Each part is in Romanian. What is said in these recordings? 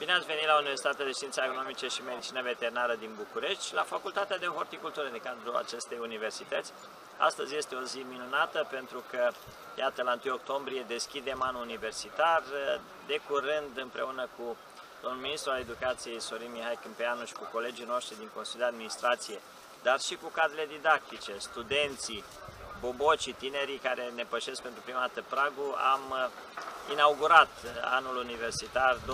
Bine ați venit la Universitatea de Științe Agronomice și Medicină Veterinară din București, la Facultatea de Horticultură din cadrul acestei universități. Astăzi este o zi minunată pentru că, iată, la 1 octombrie deschidem anul universitar. De curând, împreună cu domnul ministru al Educației, Sorin Mihai Câmpeanu, și cu colegii noștri din Consiliul de Administrație, dar și cu cadrele didactice, studenții, bobocii, tinerii care ne pășesc pentru prima dată pragul, am inaugurat anul universitar 2021-2022.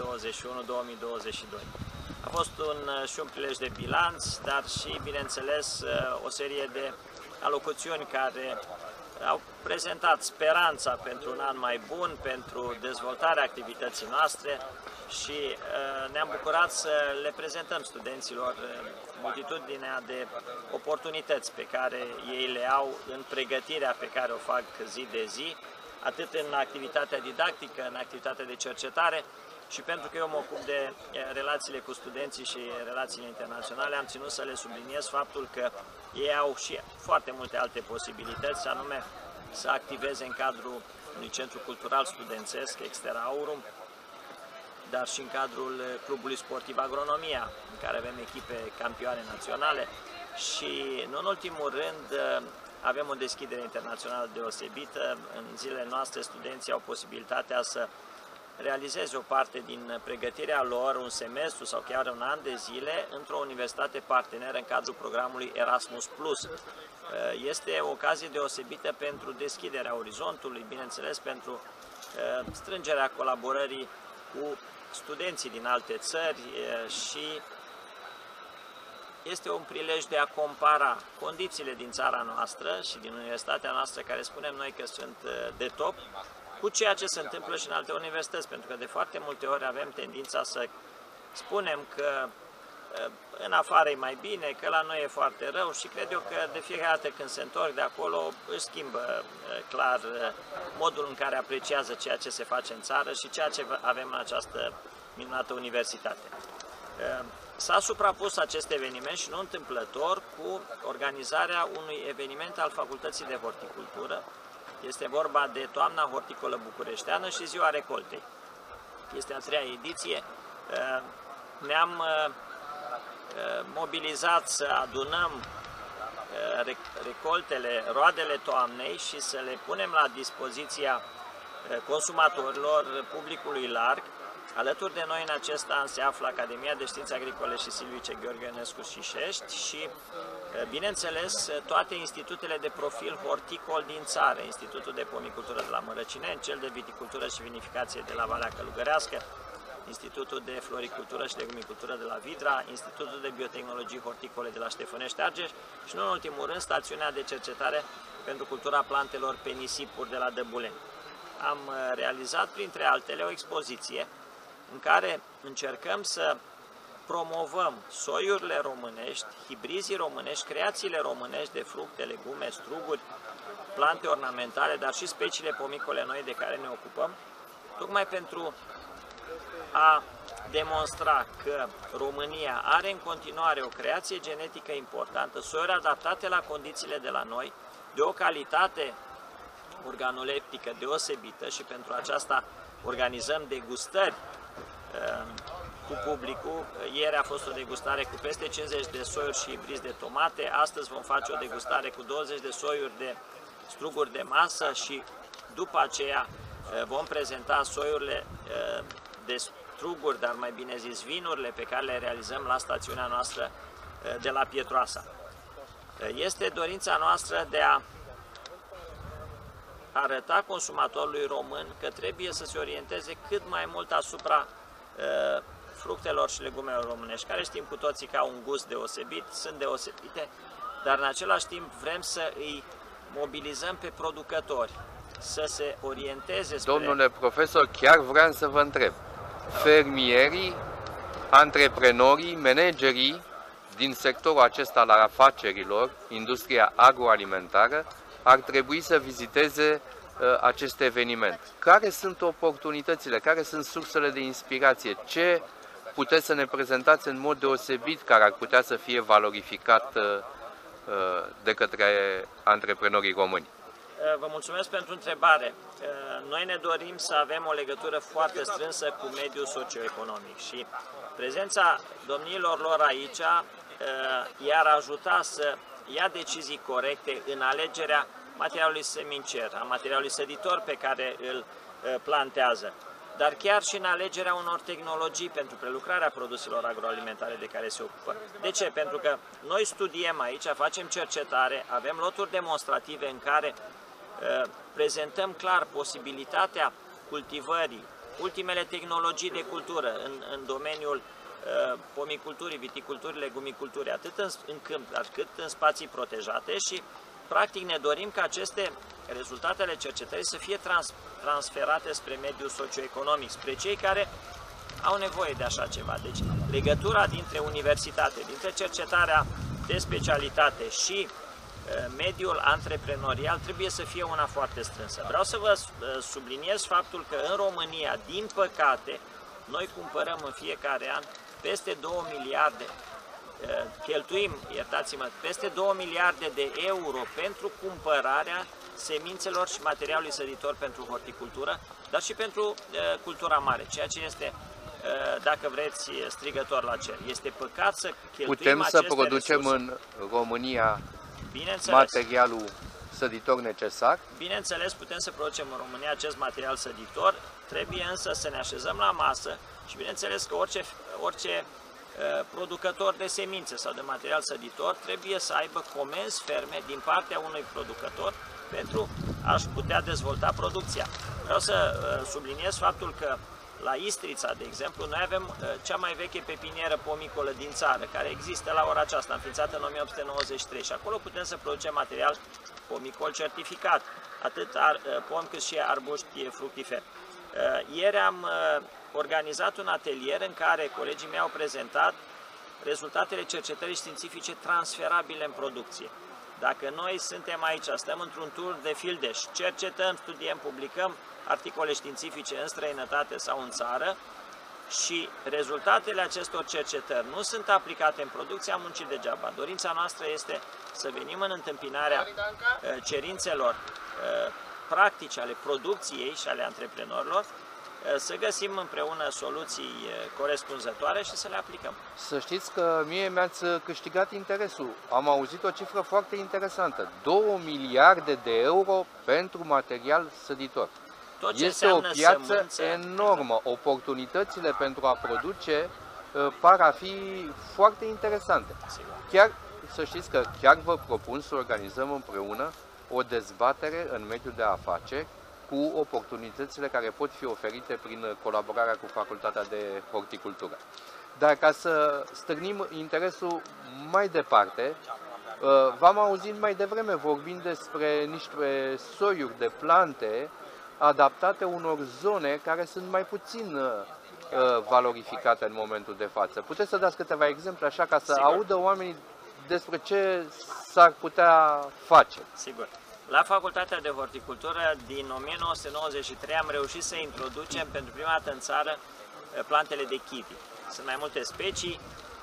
A fost și un prilej de bilanț, dar și, bineînțeles, o serie de alocuțiuni care au prezentat speranța pentru un an mai bun, pentru dezvoltarea activității noastre și ne-am bucurat să le prezentăm studenților multitudinea de oportunități pe care ei le au în pregătirea pe care o fac zi de zi, atât în activitatea didactică, în activitatea de cercetare, și pentru că eu mă ocup de relațiile cu studenții și relațiile internaționale, am ținut să le subliniez faptul că ei au și foarte multe alte posibilități, anume să activeze în cadrul unui centru cultural studențesc, Extera Aurum, dar și în cadrul Clubului Sportiv Agronomia, în care avem echipe campioane naționale și, nu în ultimul rând, avem o deschidere internațională deosebită. În zilele noastre, studenții au posibilitatea să realizeze o parte din pregătirea lor, un semestru sau chiar un an de zile, într-o universitate parteneră în cadrul programului Erasmus+. Este o ocazie deosebită pentru deschiderea orizontului, bineînțeles pentru strângerea colaborării cu studenții din alte țări și este un prilej de a compara condițiile din țara noastră și din universitatea noastră, care spunem noi că sunt de top, cu ceea ce se întâmplă și în alte universități, pentru că de foarte multe ori avem tendința să spunem că în afară e mai bine, că la noi e foarte rău și cred eu că de fiecare dată când se întorc de acolo își schimbă clar modul în care apreciază ceea ce se face în țară și ceea ce avem în această minunată universitate. S-a suprapus acest eveniment și nu întâmplător cu organizarea unui eveniment al Facultății de Horticultură. Este vorba de Toamna Horticolă Bucureșteană și Ziua Recoltei. Este a 3-a ediție. Ne-am mobilizat să adunăm recoltele, roadele toamnei și să le punem la dispoziția consumatorilor, publicului larg. Alături de noi în acest an se află Academia de Științe Agricole și Silvice Gheorghe Ionescu Șișești și, bineînțeles, toate institutele de profil horticol din țară, Institutul de Pomicultură de la Mărăcineni, cel de Viticultură și Vinificație de la Valea Călugărească, Institutul de Floricultură și Legumicultură de la Vidra, Institutul de Biotehnologii Horticole de la Ștefănești Argeș și, nu în ultimul rând, Stațiunea de Cercetare pentru Cultura Plantelor pe Nisipuri de la Dăbuleni. Am realizat, printre altele, o expoziție în care încercăm să promovăm soiurile românești, hibrizii românești, creațiile românești de fructe, legume, struguri, plante ornamentale, dar și speciile pomicole noi de care ne ocupăm, tocmai pentru a demonstra că România are în continuare o creație genetică importantă, soiuri adaptate la condițiile de la noi, de o calitate organoleptică deosebită și pentru aceasta organizăm degustări cu publicul. Ieri a fost o degustare cu peste 50 de soiuri și hibrizi de tomate, astăzi vom face o degustare cu 20 de soiuri de struguri de masă și după aceea vom prezenta soiurile de struguri, dar mai bine zis vinurile pe care le realizăm la stațiunea noastră de la Pietroasa. Este dorința noastră de a arăta consumatorului român că trebuie să se orienteze cât mai mult asupra fructelor și legumelor românești, care știm cu toții că au un gust deosebit, sunt deosebite, dar în același timp vrem să îi mobilizăm pe producători să se orienteze spre... Domnule profesor, chiar vreau să vă întreb. Fermierii, antreprenorii, managerii din sectorul acesta al afacerilor, industria agroalimentară, ar trebui să viziteze acest eveniment. Care sunt oportunitățile, care sunt sursele de inspirație? Ce puteți să ne prezentați în mod deosebit care ar putea să fie valorificat de către antreprenorii români? Vă mulțumesc pentru întrebare. Noi ne dorim să avem o legătură foarte strânsă cu mediul socioeconomic și prezența domniilor lor aici i-ar ajuta să ia decizii corecte în alegerea materialului semincer, a materialului săditor pe care îl plantează, dar chiar și în alegerea unor tehnologii pentru prelucrarea produselor agroalimentare de care se ocupă. De ce? Pentru că noi studiem aici, facem cercetare, avem loturi demonstrative în care prezentăm clar posibilitatea cultivării, ultimele tehnologii de cultură în domeniul pomiculturii, viticulturii, legumiculturii, atât în câmp, dar cât în spații protejate și practic ne dorim ca aceste rezultatele cercetării să fie transferate spre mediul socioeconomic, spre cei care au nevoie de așa ceva. Deci legătura dintre universitate, dintre cercetarea de specialitate și mediul antreprenorial trebuie să fie una foarte strânsă. Vreau să vă subliniez faptul că în România, din păcate, noi cumpărăm în fiecare an peste 2 miliarde, cheltuim, iertați-mă, peste 2 miliarde de euro pentru cumpărarea semințelor și materialului săditor pentru horticultură, dar și pentru cultura mare, ceea ce este, dacă vreți, strigător la cer. Este păcat să cheltuim Putem să producem resurse în România materialul săditor necesar? Bineînțeles, putem să producem în România acest material săditor, trebuie însă să ne așezăm la masă și bineînțeles că orice producător de semințe sau de material săditor trebuie să aibă comenzi ferme din partea unui producător pentru a-și putea dezvolta producția. Vreau să subliniez faptul că la Istrița, de exemplu, noi avem cea mai veche pepinieră pomicolă din țară, care există la ora aceasta, înființată în 1893 și acolo putem să producem material pomicol certificat, atât pom cât și arbuști fructiferi. Ieri am organizat un atelier în care colegii mei au prezentat rezultatele cercetării științifice transferabile în producție. Dacă noi suntem aici, stăm într-un tur de fildeș, cercetăm, studiem, publicăm articole științifice în străinătate sau în țară și rezultatele acestor cercetări nu sunt aplicate în producție, am muncit degeaba. Dorința noastră este să venim în întâmpinarea cerințelor practice ale producției și ale antreprenorilor, să găsim împreună soluții corespunzătoare și să le aplicăm. Să știți că mie mi-ați câștigat interesul. Am auzit o cifră foarte interesantă. 2 miliarde de euro pentru material săditor. Este o piață enormă. Oportunitățile pentru a produce par a fi foarte interesante. Chiar să știți că chiar vă propun să organizăm împreună o dezbatere în mediul de afaceri cu oportunitățile care pot fi oferite prin colaborarea cu Facultatea de Horticultură. Dar ca să stârnim interesul mai departe, v-am auzit mai devreme vorbind despre niște soiuri de plante adaptate unor zone care sunt mai puțin valorificate în momentul de față. Puteți să dați câteva exemple așa ca să audă oamenii despre ce s-ar putea face? Sigur. La Facultatea de Horticultură, din 1993, am reușit să introducem pentru prima dată în țară plantele de kiwi. Sunt mai multe specii.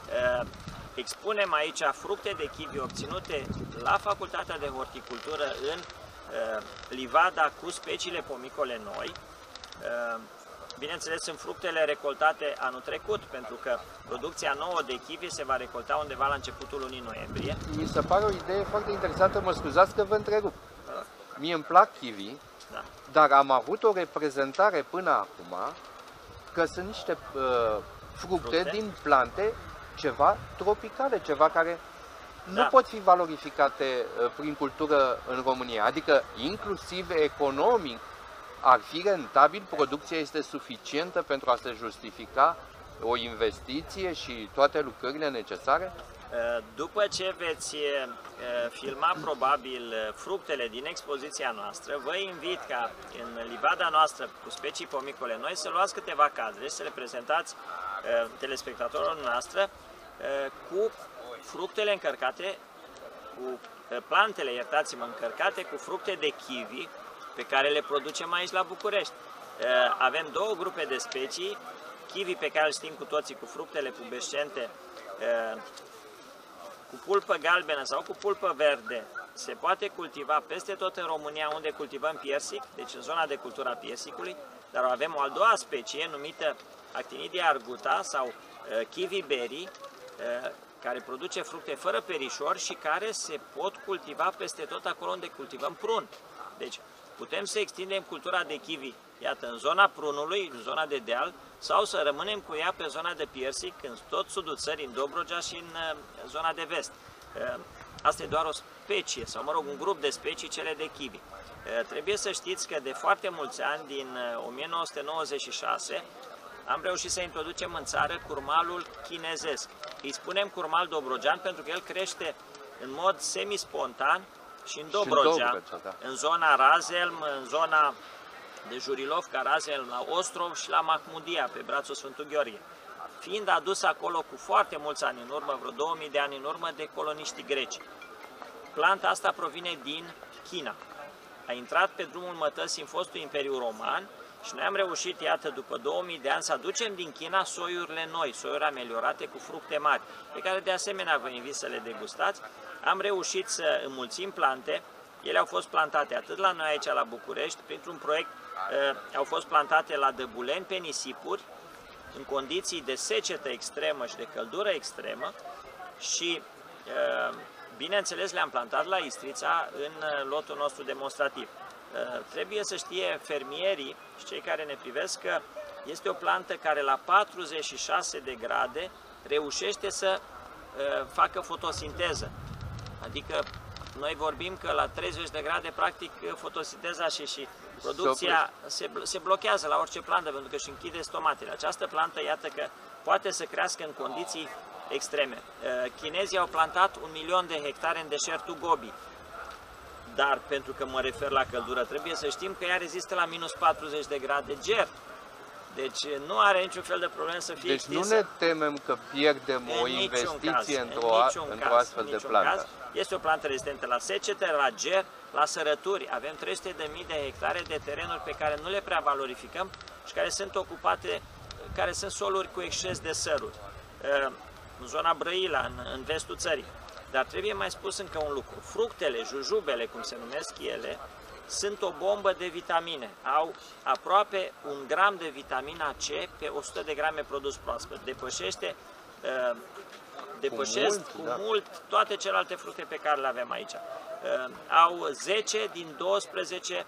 Expunem aici fructe de kiwi obținute la Facultatea de Horticultură în livada cu speciile pomicole noi. Bineînțeles, sunt fructele recoltate anul trecut, pentru că producția nouă de kiwi se va recolta undeva la începutul lunii noiembrie. Mi se pare o idee foarte interesantă, mă scuzați că vă întrerup. Mie îmi plac kiwi, da, dar am avut o reprezentare până acum că sunt niște fructe din plante ceva tropicale, ceva care nu pot fi valorificate prin cultură în România. Adică, inclusiv economic, ar fi rentabil, producția este suficientă pentru a se justifica o investiție și toate lucrările necesare? După ce veți filma probabil fructele din expoziția noastră, vă invit ca în livada noastră cu specii pomicole noi să luați câteva cadre și să le prezentați telespectatorilor noastre cu fructele încărcate, cu plantele, iertați-mă, încărcate cu fructe de kiwi pe care le producem aici la București. Avem două grupe de specii, kiwi pe care îl știm cu toții, cu fructele pubescente, cu pulpă galbenă sau cu pulpă verde, se poate cultiva peste tot în România unde cultivăm piersic, deci în zona de cultură a piersicului, dar avem o a doua specie numită Actinidia arguta sau kiwi berry, care produce fructe fără perișor și care se pot cultiva peste tot acolo unde cultivăm prun. Deci putem să extindem cultura de kiwi, iată, în zona prunului, în zona de deal, sau să rămânem cu ea pe zona de piersic, în tot sudul țării, în Dobrogea și în zona de vest. Asta e doar o specie, sau mă rog, un grup de specii, cele de kiwi. Trebuie să știți că de foarte mulți ani, din 1996, am reușit să introducem în țară curmalul chinezesc. Îi spunem curmal dobrogean pentru că el crește în mod semi-spontan și în Dobrogea, în zona Razelm, în zona de Jurilovca, Razelm, la Ostrov și la Mahmudia, pe brațul Sfântul Gheorghe. Fiind adus acolo cu foarte mulți ani în urmă, vreo 2000 de ani în urmă, de coloniștii greci. Planta asta provine din China. A intrat pe drumul mătăsii în fostul Imperiu Roman și noi am reușit, iată, după 2000 de ani, să aducem din China soiurile noi, soiuri ameliorate cu fructe mari, pe care de asemenea vă invit să le degustați. Am reușit să înmulțim plante, ele au fost plantate atât la noi aici la București, printr-un proiect au fost plantate la Dăbuleni pe nisipuri, în condiții de secetă extremă și de căldură extremă și, bineînțeles, le-am plantat la Istrița în lotul nostru demonstrativ. Trebuie să știe fermierii și cei care ne privesc că este o plantă care la 46 de grade reușește să facă fotosinteză. Adică noi vorbim că la 30 de grade, practic, fotosinteza și producția se blochează la orice plantă, pentru că își închide stomatele. Această plantă, iată că poate să crească în condiții extreme. Chinezii au plantat 1 milion de hectare în deșertul Gobi. Dar, pentru că mă refer la căldură, trebuie să știm că ea rezistă la minus 40 de grade ger. Deci nu are niciun fel de problemă să fie extinsă. Deci nu ne temem că pierdem o investiție într-o astfel de plantă. Este o plantă rezistentă la secete, la ger, la sărături. Avem 300.000 de hectare de terenuri pe care nu le prea valorificăm și care sunt ocupate, care sunt soluri cu exces de săruri. În zona Brăila, în vestul țării. Dar trebuie mai spus încă un lucru. Fructele, jujubele, cum se numesc ele, sunt o bombă de vitamine. Au aproape 1 gram de vitamina C pe 100 de grame produs proaspăt. Depășesc cu mult toate celelalte fructe pe care le avem aici. Au 10 din 12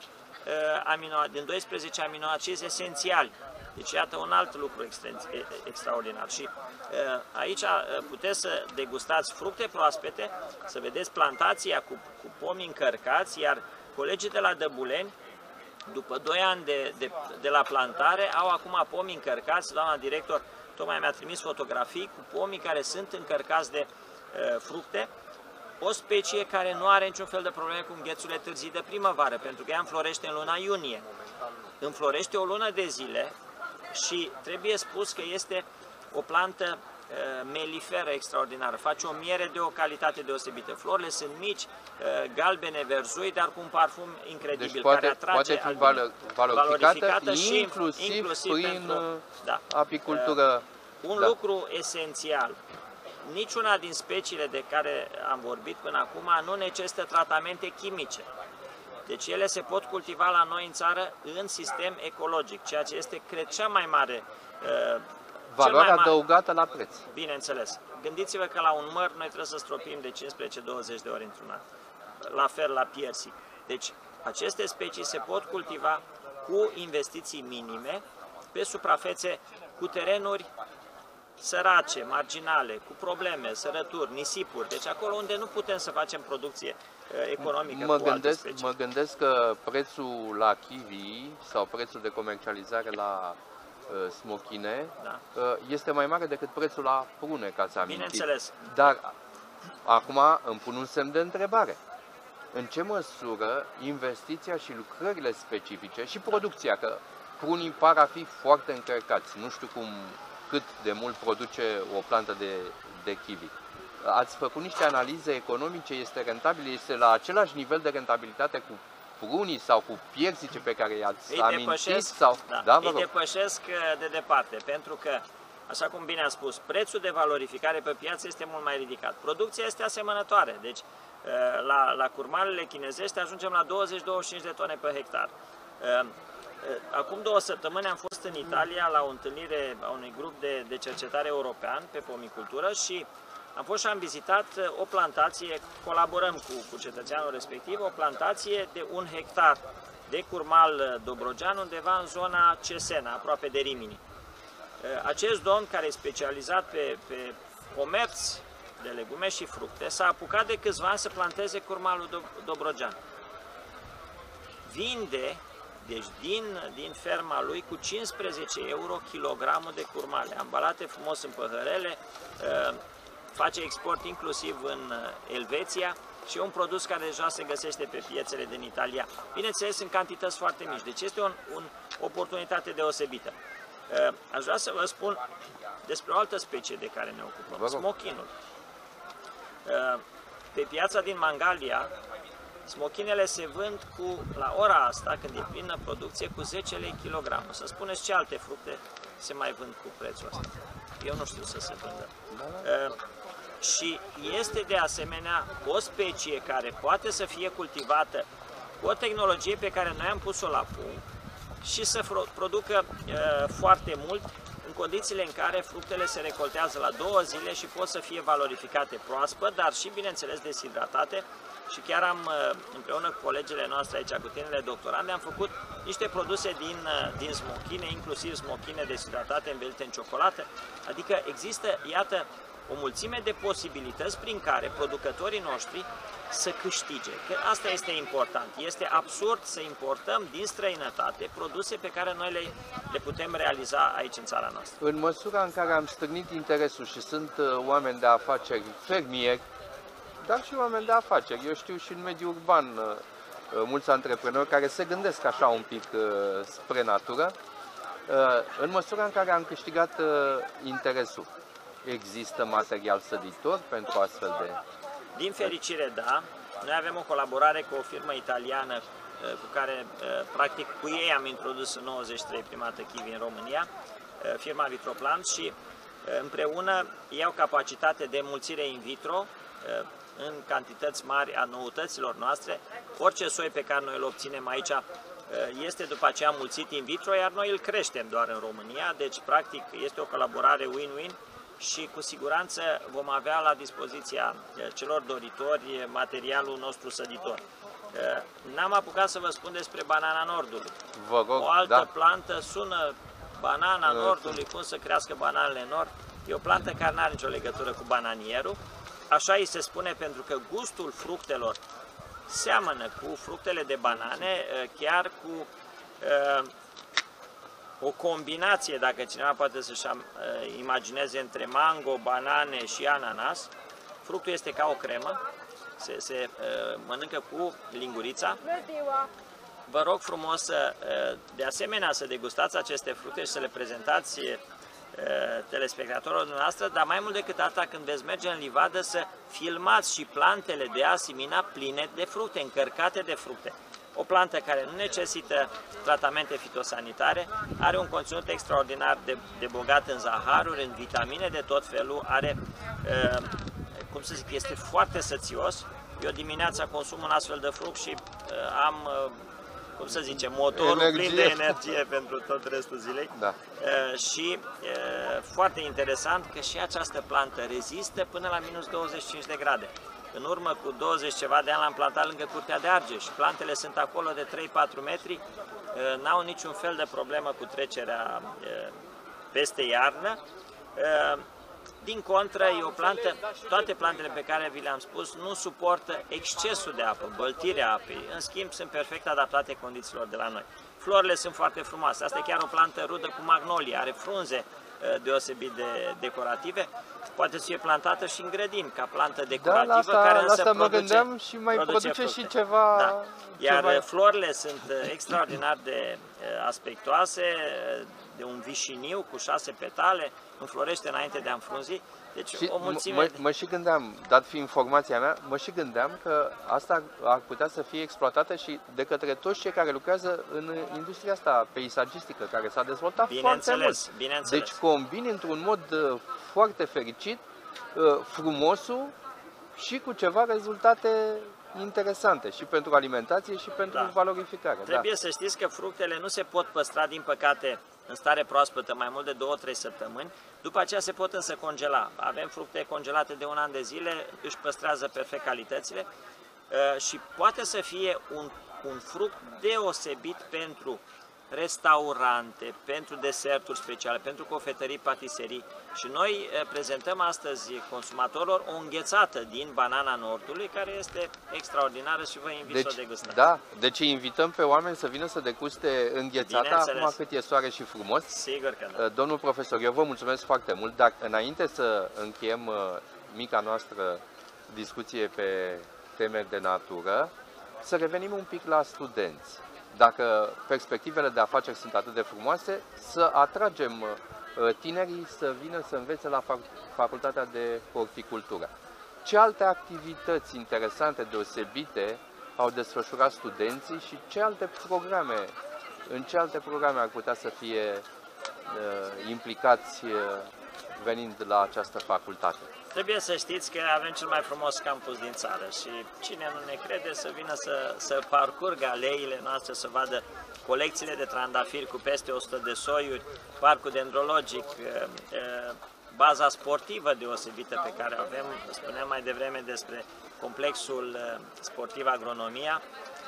aminoacizi esențiali. Deci iată un alt lucru extraordinar. Și aici puteți să degustați fructe proaspete, să vedeți plantația cu pomi încărcați, iar colegii de la Dăbuleni, după 2 ani de la plantare, au acum pomi încărcați. Doamna director tocmai mi-a trimis fotografii cu pomii care sunt încărcați de fructe. O specie care nu are niciun fel de probleme cu înghețurile târzii de primăvară, pentru că ea înflorește în luna iunie. Înflorește o lună de zile și trebuie spus că este o plantă meliferă extraordinară. Face o miere de o calitate deosebită. Florile sunt mici, galbene, verzui, dar cu un parfum incredibil, deci poate, care atrage poate fi valorificată și inclusiv prin pentru, apicultură. Un lucru esențial. Niciuna din speciile de care am vorbit până acum nu necesită tratamente chimice. Deci ele se pot cultiva la noi în țară în sistem ecologic, ceea ce este, cred, cea mai mare valoarea adăugată la preț. Bineînțeles. Gândiți-vă că la un măr noi trebuie să stropim de 15-20 de ori într-un an. La fel la piersic. Deci aceste specii se pot cultiva cu investiții minime pe suprafețe cu terenuri sărace, marginale, cu probleme, sărături, nisipuri. Deci acolo unde nu putem să facem producție economică mă gândesc că prețul la kiwi sau prețul de comercializare la smochine este mai mare decât prețul la prune, ca să amintim. Bineînțeles. Dar acum îmi pun un semn de întrebare. În ce măsură investiția și lucrările specifice și producția, că prunii par a fi foarte încărcați, nu știu cât de mult produce o plantă de kiwi. Ați făcut niște analize economice, este rentabil, este la același nivel de rentabilitate cu prunii sau cu piersice pe care i-ați amintit? Îi depășesc de departe, pentru că, așa cum bine am spus, prețul de valorificare pe piață este mult mai ridicat. Producția este asemănătoare, deci La curmalele chinezești ajungem la 20-25 de tone pe hectar. Acum 2 săptămâni am fost în Italia la o întâlnire a unui grup de cercetare european pe pomicultură și am fost și am vizitat o plantație, colaborăm cu cetățeanul respectiv, o plantație de 1 hectar de curmal dobrogean undeva în zona Cesena, aproape de Rimini. Acest domn, care e specializat pe comerț de legume și fructe, s-a apucat de câțiva ani să planteze curmalul dobrogean. Vinde, deci din ferma lui, cu 15 euro kilogramul de curmale, ambalate frumos în păhărele, face export inclusiv în Elveția și e un produs care deja se găsește pe piețele din Italia, bineînțeles în cantități foarte mici, deci este o oportunitate deosebită. Aș vrea să vă spun despre o altă specie de care ne ocupăm, smochinul. Pe piața din Mangalia, smochinele se vând la ora asta, când e plină producție, cu 10 lei kilogramul. Să spuneți ce alte fructe se mai vând cu prețul ăsta. Eu nu știu să se vândă. Și este de asemenea o specie care poate să fie cultivată cu o tehnologie pe care noi am pus-o la punct și să producă foarte mult în condițiile în care fructele se recoltează la 2 zile și pot să fie valorificate proaspăt, dar și, bineînțeles, deshidratate. Și chiar am, împreună cu colegele noastre aici, cu tinerile doctorande, am făcut niște produse din smochine, inclusiv smochine deshidratate învelite în ciocolată. Adică există, iată, o mulțime de posibilități prin care producătorii noștri să câștige. Că asta este important. Este absurd să importăm din străinătate produse pe care noi le putem realiza aici în țara noastră. În măsura în care am stârnit interesul și sunt oameni de afaceri, fermieri, dar și oameni de afaceri. Eu știu și în mediul urban mulți antreprenori care se gândesc așa un pic spre natură. În măsura în care am câștigat interesul, există material săditor pentru astfel de... Din fericire, da. Noi avem o colaborare cu o firmă italiană cu care, practic, cu ei am introdus în 93 prima dată kiwi în România, firma Vitroplant, și împreună ei au capacitate de înmulțire in vitro în cantități mari a noutăților noastre. Orice soi pe care noi îl obținem aici este după aceea mulțit in vitro, iar noi îl creștem doar în România, deci practic este o colaborare win-win și cu siguranță vom avea la dispoziția celor doritori materialul nostru săditor. N-am apucat să vă spun despre banana Nordului. Vă rog, o altă plantă, sună banana Nordului, cum să crească bananele în Nord. E o plantă care nu are nicio legătură cu bananierul. Așa îi se spune pentru că gustul fructelor seamănă cu fructele de banane, chiar cu o combinație, dacă cineva poate să-și imagineze, între mango, banane și ananas. Fructul este ca o cremă, se mănâncă cu lingurița. Vă rog frumos de asemenea să degustați aceste fructe și să le prezentați telespectatorilor dumneavoastră, dar mai mult decât atât, când veți merge în livadă, să filmați și plantele de asimina pline de fructe, încărcate de fructe. O plantă care nu necesită tratamente fitosanitare, are un conținut extraordinar de bogat în zaharuri, în vitamine de tot felul, are, cum să zic, este foarte sățios. Eu dimineața consum un astfel de fruct și am, cum să zice, motorul plin de energie pentru tot restul zilei. Da. Și foarte interesant că și această plantă rezistă până la minus 25 de grade. În urmă cu 20 ceva de ani l-am plantat lângă Curtea de Argeș. Plantele sunt acolo de 3-4 metri, n-au niciun fel de problemă cu trecerea peste iarnă. Din contră, e o plantă, toate plantele pe care vi le-am spus nu suportă excesul de apă, băltirea apei. În schimb, sunt perfect adaptate condițiilor de la noi. Florile sunt foarte frumoase. Asta e chiar o plantă rudă cu magnolie, are frunze deosebit de decorative. Poate să fie plantată și în grădini, ca plantă decorativă, care însă mă gândeam și mai produce și ceva... Da. Iar florile sunt extraordinar de aspectoase, de un vișiniu cu 6 petale, înflorește înainte de a înfrunzi. Deci și o mulțime... Mă și gândeam, dat fiind informația mea, mă și gândeam că asta ar putea să fie exploatată și de către toți cei care lucrează în industria asta peisagistică, care s-a dezvoltat foarte mult. Bineînțeles. Deci combini într-un mod foarte fericit frumosul și cu ceva rezultate interesante și pentru alimentație și pentru valorificare. Trebuie să știți că fructele nu se pot păstra, din păcate, în stare proaspătă mai mult de 2-3 săptămâni, după aceea se pot însă congela. Avem fructe congelate de 1 an de zile, își păstrează perfect calitățile și poate să fie un fruct deosebit pentru restaurante, pentru deserturi speciale, pentru cofetării, patiserii. Și noi prezentăm astăzi consumatorilor o înghețată din banana Nordului, care este extraordinară și vă invit să o degustați. Da, deci invităm pe oameni să vină să deguste înghețata, acum cât e soare și frumos. Sigur că da. Domnul profesor, eu vă mulțumesc foarte mult, dar înainte să încheiem mica noastră discuție pe teme de natură, să revenim un pic la studenți. Dacă perspectivele de afaceri sunt atât de frumoase, să atragem tinerii să vină să învețe la Facultatea de Horticultură. Ce alte activități interesante, deosebite, au desfășurat studenții și în ce alte programe ar putea să fie implicați venind la această facultate? Trebuie să știți că avem cel mai frumos campus din țară și cine nu ne crede să vină să parcurgă aleile noastre, să vadă colecțiile de trandafiri cu peste 100 de soiuri, parcul dendrologic, baza sportivă deosebită pe care o avem. Spuneam mai devreme despre complexul sportiv Agronomia.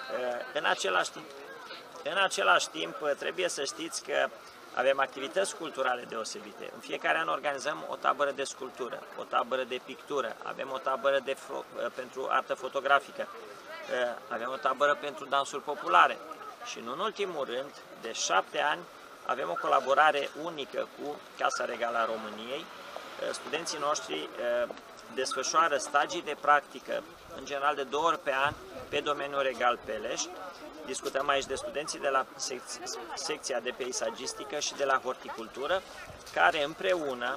În același timp trebuie să știți că avem activități culturale deosebite. În fiecare an organizăm o tabără de sculptură, o tabără de pictură, avem o tabără pentru artă fotografică, avem o tabără pentru dansuri populare și, în ultimul rând, de 7 ani, avem o colaborare unică cu Casa Regală a României. Studenții noștri desfășoară stagii de practică, în general de 2 ori pe an, pe domeniul Regal Peleș. Discutăm aici de studenții de la secția de peisagistică și de la horticultură, care împreună,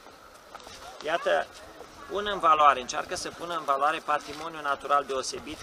iată, încearcă să pună în valoare patrimoniul natural deosebit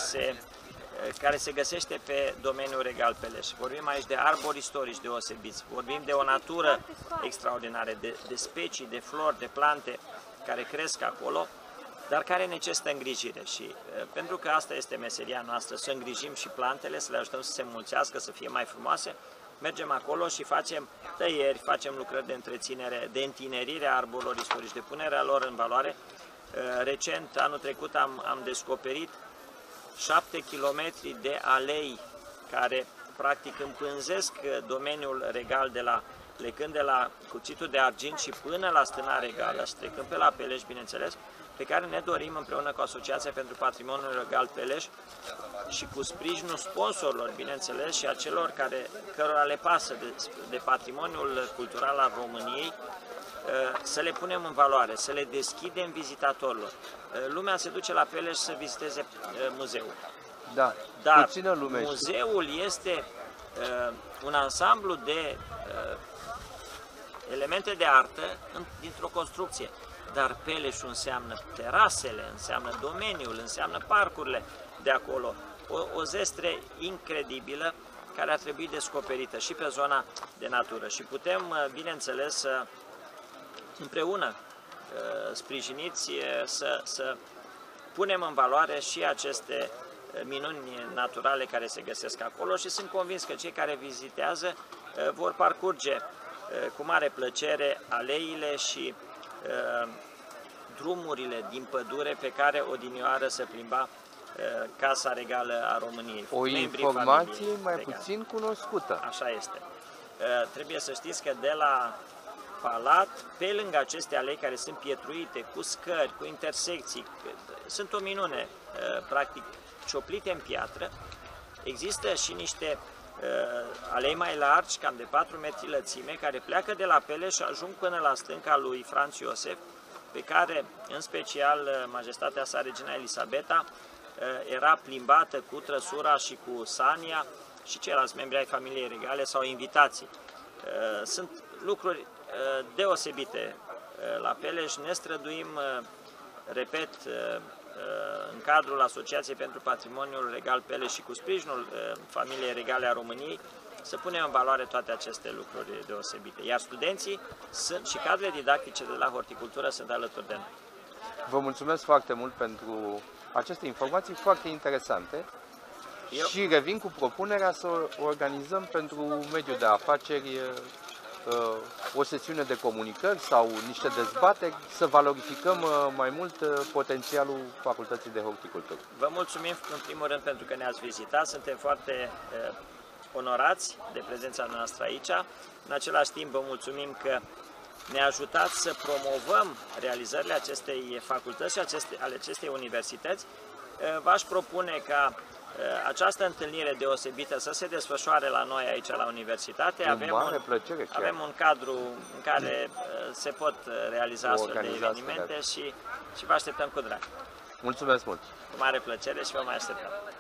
care se găsește pe domeniul Regal Peleș. Vorbim aici de arbori istorici deosebiți, vorbim de o natură extraordinară, de specii, de flori, de plante care cresc acolo, dar care necesită îngrijire și pentru că asta este meseria noastră, să îngrijim și plantele, să le ajutăm să se înmulțească, să fie mai frumoase, mergem acolo și facem tăieri, facem lucrări de întreținere, de întinerire a arborilor istorici, de punerea lor în valoare. Recent, anul trecut, am descoperit 7 km de alei care practic împânzesc domeniul regal plecând de la Cuțitul de Argint și până la Stâna Regală și trecând pe la Peleș, bineînțeles, pe care ne dorim împreună cu Asociația pentru Patrimoniul Regal Peleș și cu sprijinul sponsorilor, bineînțeles, și a celor cărora le pasă de patrimoniul cultural al României, să le punem în valoare, să le deschidem vizitatorilor. Lumea se duce la Peleș să viziteze muzeul. Da, dar puțină lume. Muzeul este un ansamblu de elemente de artă dintr-o construcție. Dar Peleșul înseamnă terasele, înseamnă domeniul, înseamnă parcurile de acolo. O zestre incredibilă care ar trebui descoperită și pe zona de natură. Și putem, bineînțeles, împreună sprijiniți să punem în valoare și aceste minuni naturale care se găsesc acolo și sunt convins că cei care vizitează vor parcurge cu mare plăcere aleile și drumurile din pădure pe care odinioară se plimba Casa Regală a României. O informație mai puțin cunoscută. Așa este. Trebuie să știți că de la Palat, pe lângă aceste alei care sunt pietruite, cu scări, cu intersecții, sunt o minune, practic cioplite în piatră, există și niște alei mai largi, cam de 4 metri lățime, care pleacă de la Peleș și ajung până la stânca lui Franz Iosef, pe care, în special, Majestatea sa, Regina Elisabeta, era plimbată cu trăsura și cu Sania și ceilalți membri ai familiei regale sau invitații. Sunt lucruri deosebite la Peleș, ne străduim, repet, în cadrul Asociației pentru Patrimoniul Regal Peleș și cu sprijinul familiei regale a României, să punem în valoare toate aceste lucruri deosebite. Iar studenții și cadrele didactice de la horticultură sunt alături de noi. Vă mulțumesc foarte mult pentru aceste informații foarte interesante și revin cu propunerea să organizăm pentru mediul de afaceri o sesiune de comunicări sau niște dezbateri, să valorificăm mai mult potențialul Facultății de Horticultură. Vă mulțumim în primul rând pentru că ne-ați vizitat, suntem foarte onorați de prezența noastră aici. În același timp vă mulțumim că ne ajutați să promovăm realizările acestei facultăți și ale acestei universități. V-aș propune ca această întâlnire deosebită să se desfășoare la noi aici la universitate. Avem un cadru în care se pot realiza astfel de evenimente și vă așteptăm cu drag. Mulțumesc mult! Cu mare plăcere și vă mai așteptăm!